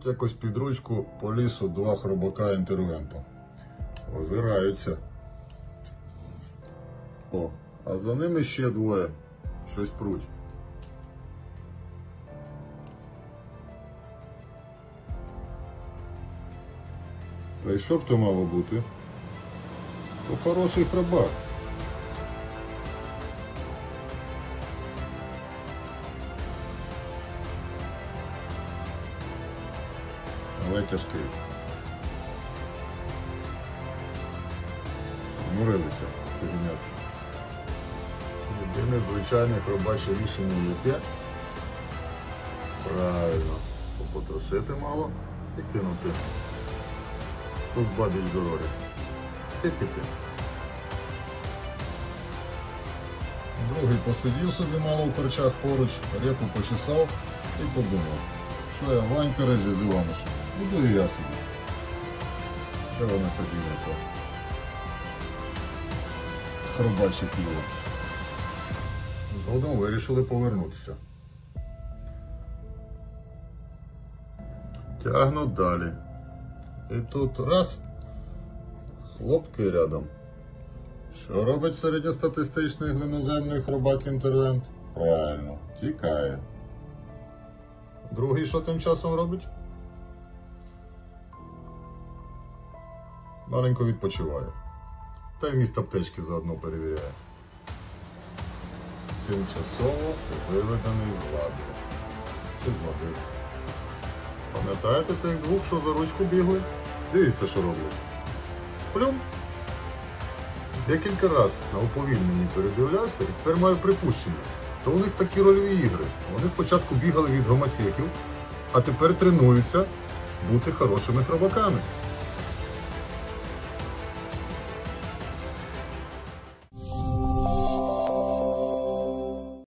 якось під ручку по лісу два хробака інтервенту. Озираються. О, а за ними ще двоє. Щось пруть. Та й що б то мало бути? То хороший хробак. Але тяжкий. Мурилися, фігнят. Єдине звичайне хробаче рішення яке? Правильно. Попотрошити мало і кинути. Позбавиш дороги. І піти. Другий посидів собі мало в корчах поруч, репу почесав і подумав, що я Ванька режі з Іванушем. Буду і я собі. Де вони сиділи то? Хробаче піло. Згодом вирішили повернутися. Тягнуть далі. І тут раз, хлопки рядом. Що робить середньостатистичний глиноземний хробак-інтервент? Правильно, тікає. Другий що тим часом робить? Маленько відпочиває. Та й міст аптечки заодно перевіряє. Тимчасово виведений з ладу. Чи з води. Пам'ятаєте тих двох, що за ручку бігли? Дивіться, що роблять. Плюм! Декілька разів на уповільненні передивлявся і тепер маю припущення. То у них такі рольові ігри. Вони спочатку бігали від гомосеків, а тепер тренуються бути хорошими хробаками.